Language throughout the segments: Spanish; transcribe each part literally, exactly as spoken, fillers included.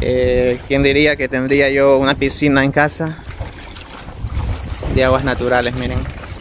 Eh, ¿Quién diría que tendría yo una piscina en casa de aguas naturales? Miren.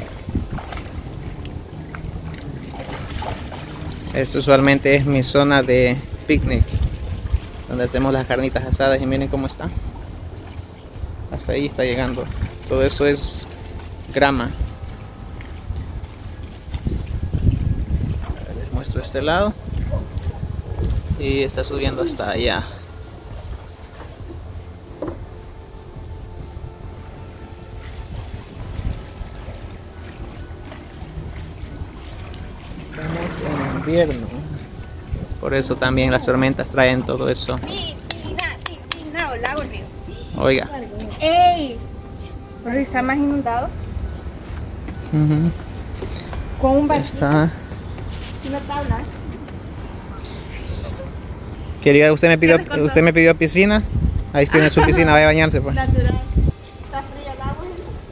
Esto usualmente es mi zona de picnic, donde hacemos las carnitas asadas, y miren cómo está. Hasta ahí está llegando. Todo eso es grama. Les muestro este lado. Y está subiendo hasta allá. Estamos en invierno. Por eso también las tormentas traen todo eso. Piscina, piscina o lago, río. Oiga. ¡Ey! ¿Por si está más inundado? Uh-huh. Con un barquito. Está. Una tabla. Quería, usted me pidió, usted me pidió piscina. Ahí tiene su piscina, vaya a bañarse pues. Natural. Está fría el agua.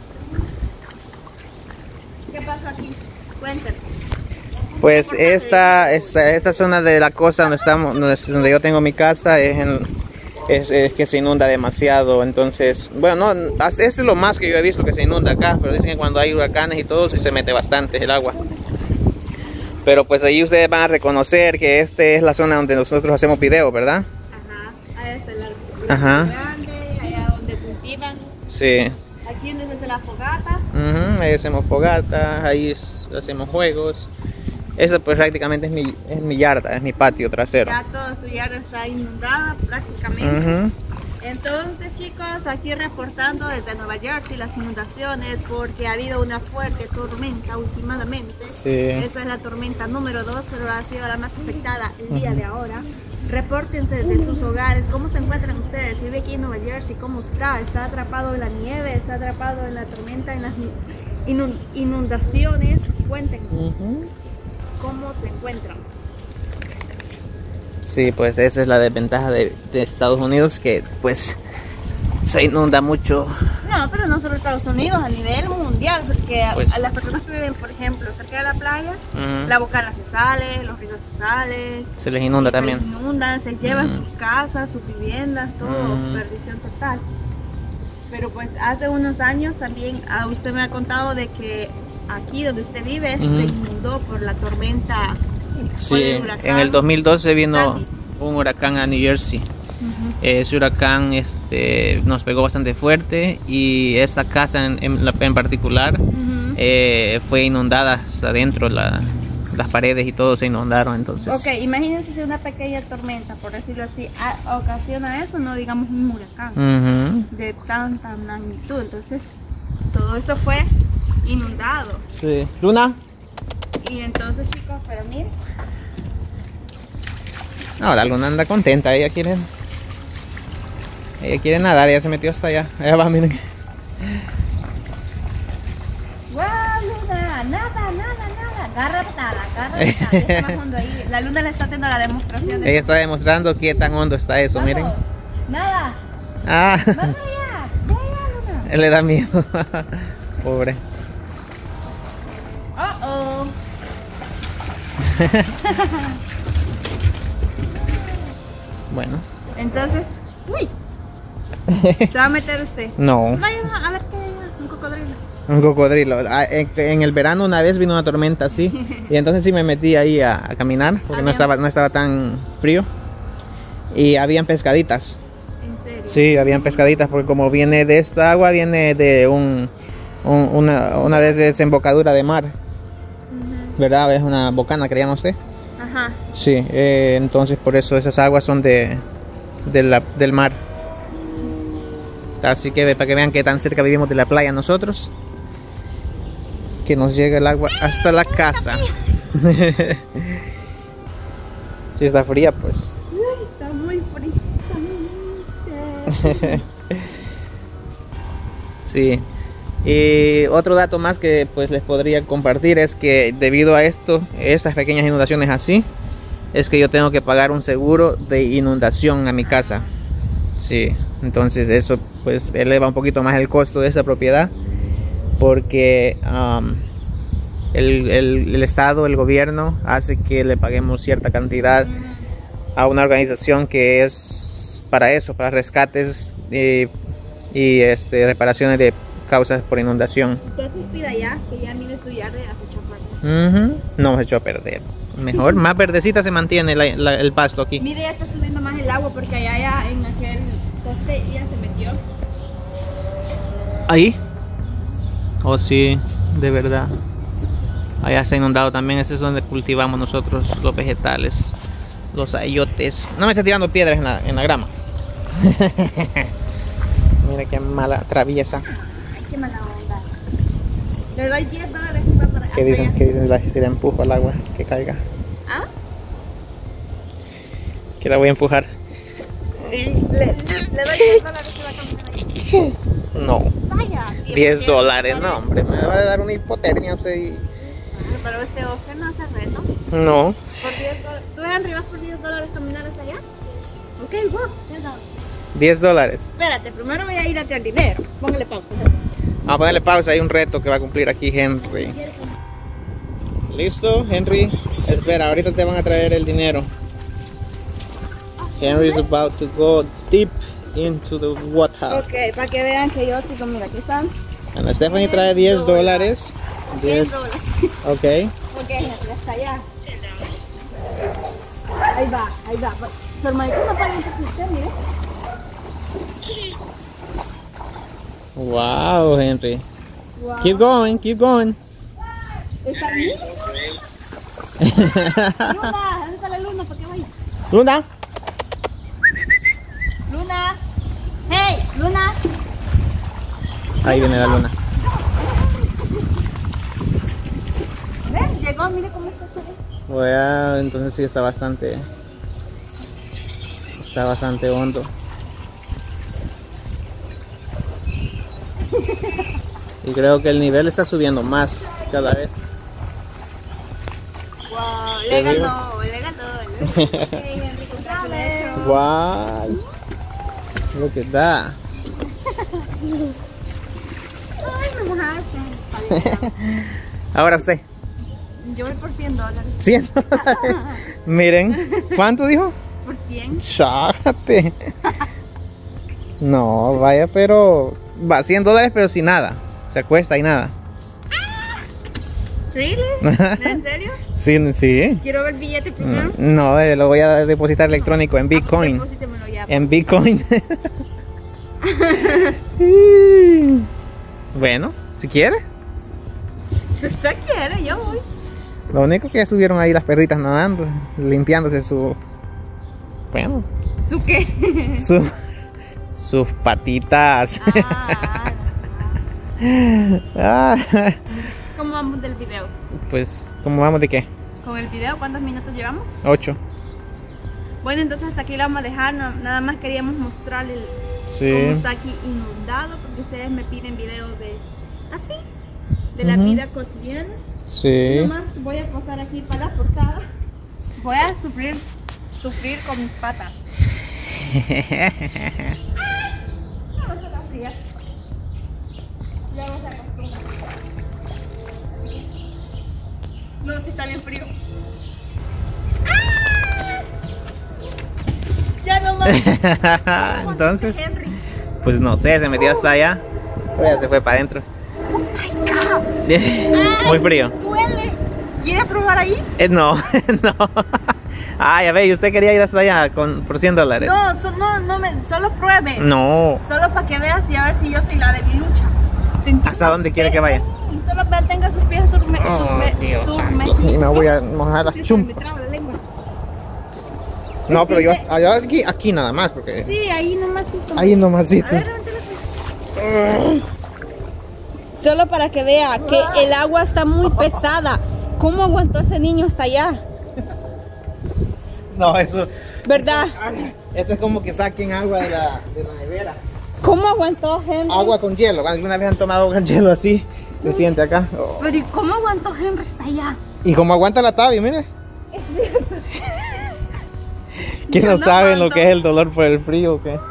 ¿Qué pasó aquí? Cuéntame. Pues esta, esta, esta zona de la costa donde estamos, donde, donde yo tengo mi casa, es, en, es, es que se inunda demasiado. Entonces, bueno, no, esto es lo más que yo he visto que se inunda acá, pero dicen que cuando hay huracanes y todo, sí se mete bastante el agua. Pero pues ahí ustedes van a reconocer que esta es la zona donde nosotros hacemos videos, ¿verdad? Ajá, allá está el árbol Ajá. grande, allá donde cultivan. Sí. Aquí donde se hace la fogata. Uh-huh. Ahí hacemos fogatas, ahí hacemos juegos. Esa pues prácticamente es mi, es mi yarda, es mi patio trasero. Ya toda su yarda está inundada prácticamente. Uh-huh. Entonces, chicos, aquí reportando desde Nueva Jersey las inundaciones porque ha habido una fuerte tormenta últimamente. Sí. Esa es la tormenta número dos, pero ha sido la más afectada el día uh-huh. de ahora. Repórtense desde sus hogares, ¿cómo se encuentran ustedes? Si vive aquí en Nueva Jersey, ¿cómo está? ¿Está atrapado en la nieve? ¿Está atrapado en la tormenta, en las inundaciones? Cuéntenos. Uh-huh. ¿Cómo se encuentran? Sí, pues esa es la desventaja de, de Estados Unidos, que pues se inunda mucho. No, pero no solo Estados Unidos, a nivel mundial, porque pues, a las personas que viven, por ejemplo, cerca de la playa, uh-huh. la bocana se sale, los ríos se salen. Se les inunda también. Se inundan, se llevan uh-huh. sus casas, sus viviendas, todo, uh-huh. perdición total. Pero pues hace unos años también, a usted me ha contado de que aquí donde usted vive uh-huh. se inundó por la tormenta. Sí, el en el dos mil doce vino Sandy. un huracán a New Jersey. Uh-huh. Ese huracán este, nos pegó bastante fuerte, y esta casa en, en, en particular uh-huh. eh, fue inundada hasta adentro, la, las paredes y todo se inundaron. Entonces, ok, imagínense si una pequeña tormenta, por decirlo así, a, ocasiona eso, no digamos un huracán uh-huh. de tanta magnitud. Entonces todo esto fue inundado. Sí. Luna. Y entonces, chicos, pero miren. No, la Luna anda contenta, ella quiere Ella quiere nadar, ella se metió hasta allá. Allá va, miren. ¡Wow, Luna! Nada, nada, nada. Agarra nada, agarra nada. Más hondo ahí. La Luna le está haciendo la demostración. De ella está demostrando qué tan hondo está eso, vamos. Miren. Nada. Ah. Vamos allá. Ve allá, Luna. Él le da miedo. Pobre. Oh, oh. Bueno. Entonces, uy. ¿Se va a meter usted? No. Vaya a ver qué hay, un cocodrilo. Un cocodrilo. En, en el verano una vez vino una tormenta así, y entonces sí me metí ahí a, a caminar porque no estaba, no estaba tan frío, y habían pescaditas. ¿En serio? Sí, habían pescaditas, porque como viene de esta agua, viene de un, un una, una desembocadura de mar. Uh-huh. ¿Verdad? Es una bocana que le llama usted. Ajá. Sí, eh, entonces por eso esas aguas son de, de la, del mar. Así que para que vean que tan cerca vivimos de la playa nosotros, que nos llega el agua hasta la casa. Si está fría, pues. Está muy frisante. Sí. Y otro dato más que pues les podría compartir es que debido a esto, estas pequeñas inundaciones así, es que yo tengo que pagar un seguro de inundación a mi casa. Sí, entonces eso pues eleva un poquito más el costo de esa propiedad, porque um, el, el, el Estado, el gobierno hace que le paguemos cierta cantidad a una organización que es para eso, para rescates y, y este, reparaciones de causas por inundación. Entonces pida ya, que ya mire tu yarda ya se echó a perder. Uh-huh. No se echó a perder. Mejor, más verdecita se mantiene la, la, el pasto aquí. Mire, ya está subiendo más el agua porque allá ya en aquel poste ya se metió. ¿Ahí? Oh sí, de verdad. Allá se ha inundado también, ese es donde cultivamos nosotros los vegetales, los ayotes. No me esté tirando piedras en la, en la grama. Mira qué mala traviesa. Ay, qué mala onda. Le doy diez dólares y va para ¿Qué dicen? ¿Qué dicen? Si la empujo al agua, que caiga. ¿Ah? Que la voy a empujar. Le, le doy diez dólares y va a caminar ahí. No. Vaya. diez dólares, no hombre, me va a dar una hipotermia, o sea, y... Pero este Oscar no hace retos. No. Por diez dólares. ¿Tú Henry vas por diez dólares caminar hasta allá? Ok, wow, diez dólares. diez dólares. Espérate, primero voy a ir a tirar dinero. Póngale pausa. Vamos a ponerle pausa, hay un reto que va a cumplir aquí Henry. ¿Listo, Henry? Espera, ahorita te van a traer el dinero. Henry is about to go deep into the water. Ok, para que vean que yo sigo, mira, aquí están. Ana Stephanie trae diez dólares. diez dólares. Ok. Ok, ya está allá. Ahí va, ahí va. Su hermanito no paga un poquito, mire. Wow, Henry. Wow. Keep going, keep going. ¿Está ahí? Luna, ¿dónde está la luna? ¿Para qué vaya? Luna. Luna. Hey, Luna. Ahí viene la luna. Ven, llegó, mire cómo está todo. Bueno, entonces sí está bastante, está bastante hondo. Y creo que el nivel está subiendo más cada vez. Wow, ¿Te le digo? ganó, le ganó. Sí, Henry, congratulations. Wow. Look at that. Ay, me mojaste. Ahora usted. Yo voy por cien dólares. cien dólares. Miren. ¿Cuánto dijo? ¿Por cien? Chágate. No, vaya, pero va cien dólares, pero sin nada. Se acuesta y nada. ¿Really? ¿En serio? Sí, sí. Quiero ver el billete primero. No, eh, lo voy a depositar electrónico en Bitcoin. Deposítemelo ya. En Bitcoin. Bueno, si quiere. Si usted quiere, yo voy. Lo único que ya estuvieron ahí las perritas nadando, limpiándose su... Bueno, ¿Su qué? su, sus patitas. Ah, Ah, ¿cómo vamos del video? pues, ¿cómo vamos de qué? ¿Con el video cuántos minutos llevamos? Ocho. Bueno, entonces aquí lo vamos a dejar. No- nada más queríamos mostrarles Sí. cómo está aquí inundado, porque ustedes me piden videos de así, de la Ujú. vida cotidiana. Sí. Nomás voy a posar aquí para la portada. Voy a sufrir, sufrir con mis patas. No, no está fría. Ya vamos a acostumbrar. No, sí está bien frío. ¡Ah! Ya no más. Entonces, Henry. pues no sé, se metió hasta allá. Pero ya se fue para adentro. Muy frío. Duele. ¿Quiere probar ahí? Eh, no, no. Ah, ya ve, ¿y usted quería ir hasta allá con, por cien dólares? No, so- no, no me, solo pruebe. No. Solo para que veas y a ver si yo soy la de mi lucha. Sentí ¿Hasta dónde quiere que vaya? Y solo mantenga sus pies surme, Oh, surme, Dios surme- santo. Y me voy a mojar las Sí, se chum. me traba la lengua. No, pero yo siente- allá aquí, aquí nada más, porque Sí, ahí nomás. Sí, como- ahí A nomasito. ver, levántala, pues. Solo para que vea que el agua está muy pesada. ¿Cómo aguantó ese niño hasta allá? No, eso, ¿Verdad? esto es como que saquen agua de la, de la nevera. ¿Cómo aguantó Henry? Agua con hielo. ¿Alguna vez han tomado agua con hielo así? Se siente acá. Oh. Pero ¿y cómo aguantó Henry hasta allá? Y como aguanta la tabla, mire. Es cierto. Que Yo no, no saben lo aguanto. que es el dolor por el frío, ¿o qué?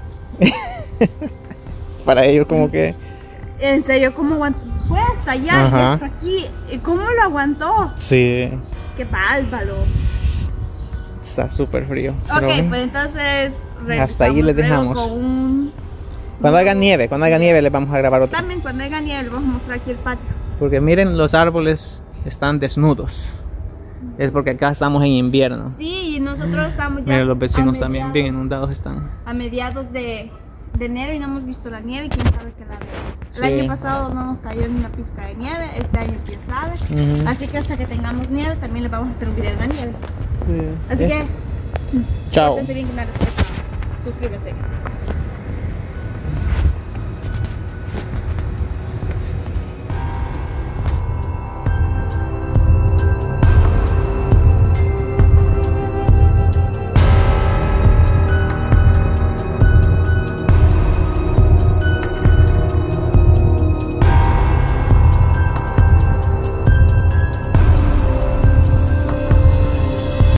Para ellos como que... En serio, ¿cómo aguantó? Fue hasta allá y Ajá. hasta aquí. ¿Y cómo lo aguantó? Sí. ¡Qué bárbaro! Está súper frío. Ok, pero, pues entonces hasta ahí les dejamos. Con un... Cuando haga nieve, cuando haga nieve les vamos a grabar otro. También cuando haga nieve les vamos a mostrar aquí el patio. Porque miren, los árboles están desnudos. Es porque acá estamos en invierno. Sí, y nosotros estamos ya... Miren, los vecinos mediados, también bien inundados están. A mediados de, de enero y no hemos visto la nieve y quién sabe qué la ve. Sí. El año pasado no nos cayó ni una pizca de nieve, este año quién sabe. Uh-huh. Así que hasta que tengamos nieve también les vamos a hacer un video de la nieve. Sí. Así Es... que... Chao. Suscríbese.